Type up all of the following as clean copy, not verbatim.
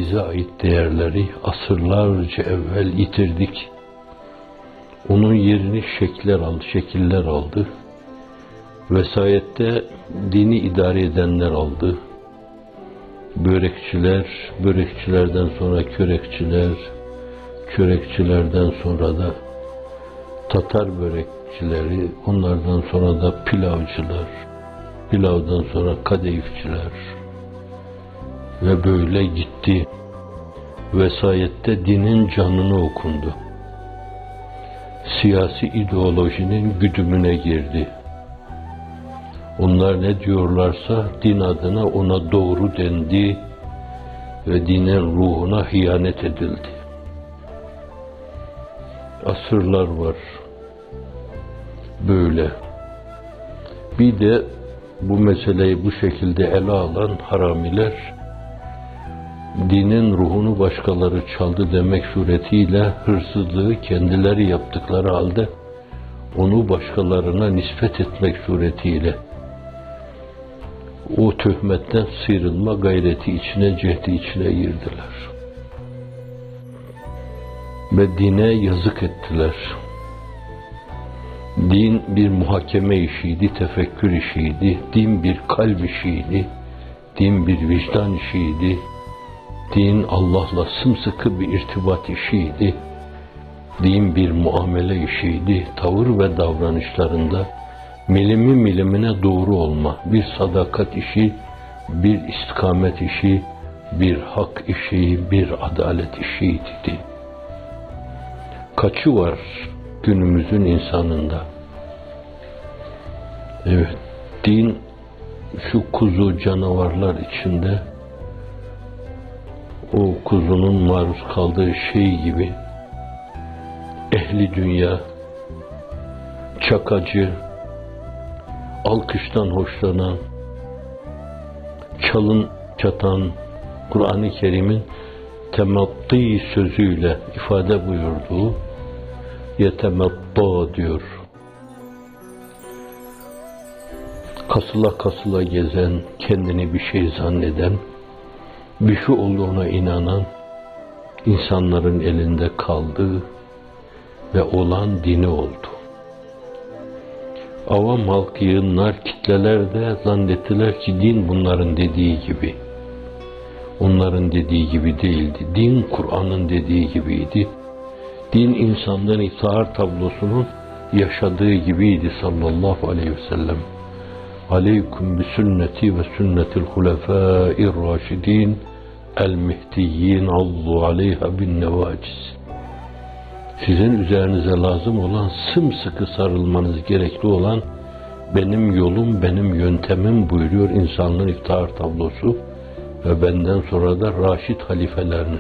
bize ait değerleri asırlarca evvel yitirdik. Onun yerini şekiller aldı. Vesayette dini idare edenler aldı. Börekçiler, börekçilerden sonra körekçiler, körekçilerden sonra da Tatar börekçileri, onlardan sonra da pilavcılar, pilavdan sonra kadayıfçılar ve böyle gitti. Vesayette dinin canını okundu. Siyasi ideolojinin güdümüne girdi. Onlar ne diyorlarsa din adına ona doğru dendi ve dinin ruhuna hıyanet edildi. Asırlar var böyle. Bir de bu meseleyi bu şekilde ele alan haramiler, dinin ruhunu başkaları çaldı demek suretiyle hırsızlığı kendileri yaptıkları halde onu başkalarına nispet etmek suretiyle o töhmetten sıyrılma gayreti içine, cehdi içine girdiler. Ve dine yazık ettiler. Din bir muhakeme işiydi, tefekkür işiydi. Din bir kalp işiydi. Din bir vicdan işiydi. Din Allah'la sımsıkı bir irtibat işiydi. Din bir muamele işiydi. Tavır ve davranışlarında milimi milimine doğru olma, bir sadakat işi, bir istikamet işi, bir hak işi, bir adalet işiydi. Kaçı var günümüzün insanında? Evet, din şu kuzu canavarlar içinde o kuzunun maruz kaldığı şey gibi ehli dünya, çakacı, alkıştan hoşlanan, çalın çatan Kur'an-ı Kerim'in temattığı sözüyle ifade buyurduğu yetematta diyor. Kasıla kasıla gezen, kendini bir şey zanneden, bir şey olduğuna inanan insanların elinde kaldı ve olan dini oldu. Avam halk yığınlar, kitleler de zannettiler ki din bunların dediği gibi. Onların dediği gibi değildi. Din Kur'an'ın dediği gibiydi. Din insanların iftihar tablosunun yaşadığı gibiydi sallallahu aleyhi ve sellem. Aleyküm bi sünneti ve sünnetil hulefâir raşidin el mihdiyyin allu aleyha bin nevaciz. Sizin üzerinize lazım olan, sımsıkı sarılmanız gerekli olan benim yolum, benim yöntemim buyuruyor insanlığın iftihar tablosu ve benden sonra da Raşid halifelerinin.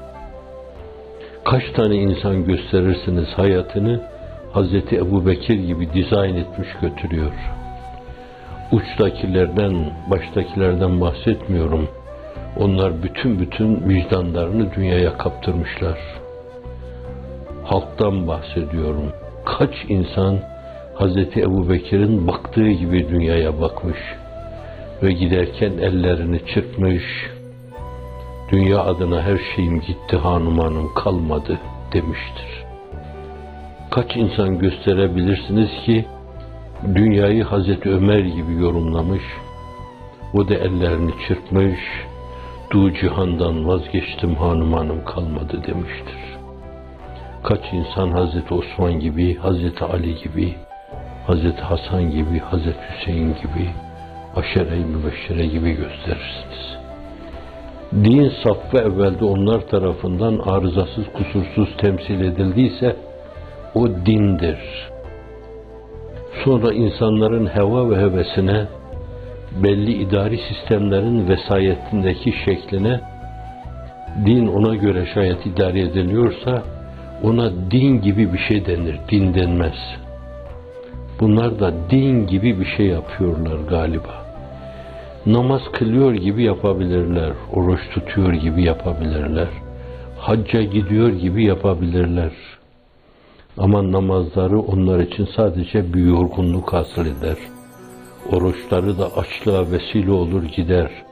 Kaç tane insan gösterirsiniz hayatını Hazreti Ebubekir gibi dizayn etmiş götürüyor. Uçtakilerden, baştakilerden bahsetmiyorum. Onlar bütün vicdanlarını dünyaya kaptırmışlar. Halktan bahsediyorum. Kaç insan Hazreti Ebubekir'in baktığı gibi dünyaya bakmış ve giderken ellerini çırpmış, dünya adına her şeyim gitti, hanım kalmadı demiştir. Kaç insan gösterebilirsiniz ki dünyayı Hazreti Ömer gibi yorumlamış, o da ellerini çırpmış, du cihandan vazgeçtim, hanım kalmadı demiştir. Kaç insan Hazreti Osman gibi, Hazreti Ali gibi, Hazreti Hasan gibi, Hazreti Hüseyin gibi, aşere-i mübeşşere gibi gösterirsiniz. Din saffı evvelde onlar tarafından arızasız, kusursuz temsil edildiyse o dindir. Sonra insanların heva ve hevesine, belli idari sistemlerin vesayetindeki şekline, din ona göre şayet idare ediliyorsa ona din gibi bir şey denir, din denmez. Bunlar da din gibi bir şey yapıyorlar galiba. Namaz kılıyor gibi yapabilirler, oruç tutuyor gibi yapabilirler, hacca gidiyor gibi yapabilirler. Ama namazları onlar için sadece bir yorgunluk hasıl eder. Oruçları da açlığa vesile olur gider.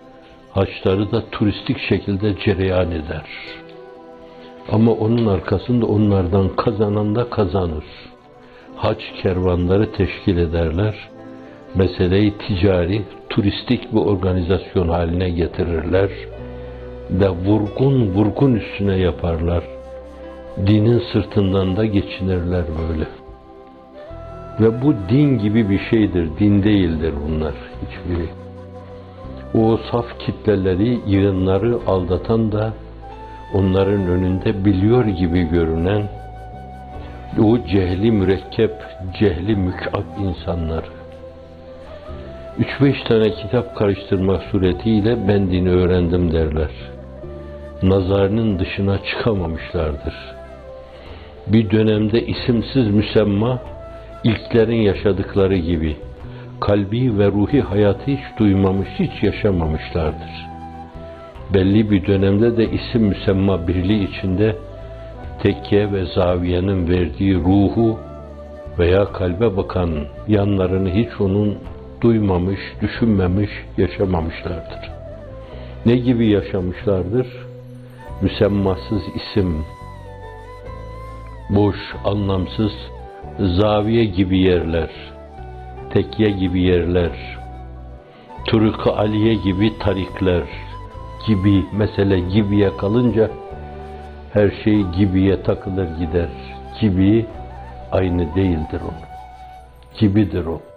Haçları da turistik şekilde cereyan eder. Ama onun arkasında onlardan kazanan da kazanır. Hac kervanları teşkil ederler. Meseleyi ticari, turistik bir organizasyon haline getirirler. Ve vurgun üstüne yaparlar. Dinin sırtından da geçinirler böyle. Ve bu din gibi bir şeydir, din değildir bunlar hiçbiri. O saf kitleleri, yığınları aldatan da onların önünde biliyor gibi görünen o cehli mürekkep, cehli mük'ab insanlar. 3-5 tane kitap karıştırmak suretiyle ben dini öğrendim derler. Nazarının dışına çıkamamışlardır. Bir dönemde isimsiz müsemma, ilklerin yaşadıkları gibi kalbi ve ruhi hayatı hiç duymamış, hiç yaşamamışlardır. Belli bir dönemde de isim müsemma birliği içinde tekke ve zaviyenin verdiği ruhu veya kalbe bakan yanlarını hiç onun duymamış, düşünmemiş, yaşamamışlardır. Ne gibi yaşamışlardır? Müsemmasız isim, boş, anlamsız, zaviye gibi yerler, tekye gibi yerler, Turuk-ı Aliye gibi tarikler gibi, mesele gibiye kalınca her şey gibiye takılır gider. Gibi aynı değildir o. Gibidir o.